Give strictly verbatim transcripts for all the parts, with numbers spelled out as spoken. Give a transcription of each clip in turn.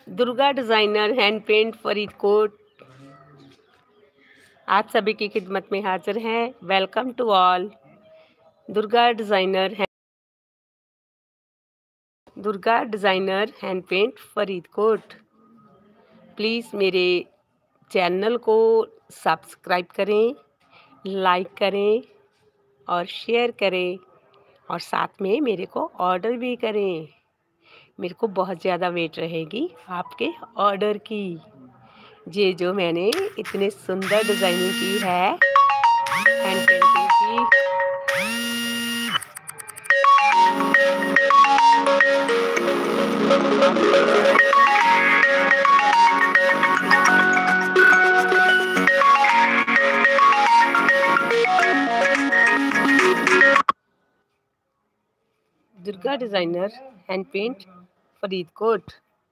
Durga designer hand paint Faridkot आप सभी की खिदमत में हाजिर हैं। Welcome to all. Durga designer है Durga designer hand paint Faridkot. Please मेरे चैनल को सब्सक्राइब करें, लाइक करें और शेयर करें और साथ में मेरे को ऑर्डर भी करें। मेरे को बहुत ज़्यादा वेट रहेगी आपके ऑर्डर की। ये जो मैंने इतने सुंदर डिज़ाइनिंग की है हैंड पेंटिंग की, Durga designer hand paint Faridkot.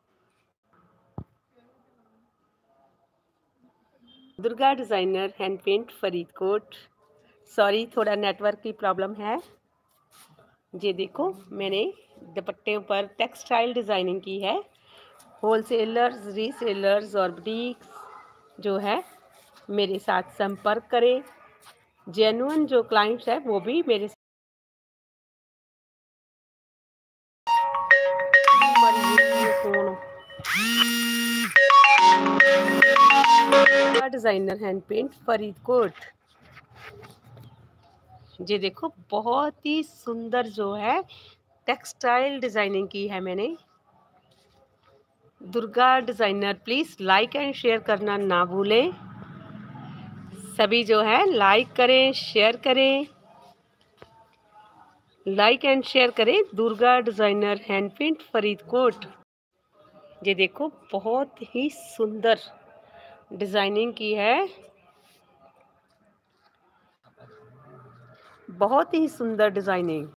Durga designer hand paint Faridkot. Sorry, थोड़ा नेटवर्क की प्रॉब्लम है। ये देखो, मैंने दुपट्टे पर टेक्सटाइल डिज़ाइनिंग की है। होलसेलर्स, रीसेलर्स और बुटीक्स जो है मेरे साथ संपर्क करें। जेन्युइन जो क्लाइंट्स है वो भी मेरे डिज़ाइनर हैंड पेंट फरीदकोट। ये देखो, बहुत ही सुंदर जो है टेक्सटाइल डिज़ाइनिंग की है मैंने। Durga designer, please like and share करना ना भूलें। सभी जो है लाइक करें, शेयर करें, लाइक एंड शेयर करें। Durga designer hand paint Faridkot. ये देखो, बहुत ही सुंदर डिज़ाइनिंग की है, बहुत ही सुंदर डिज़ाइनिंग।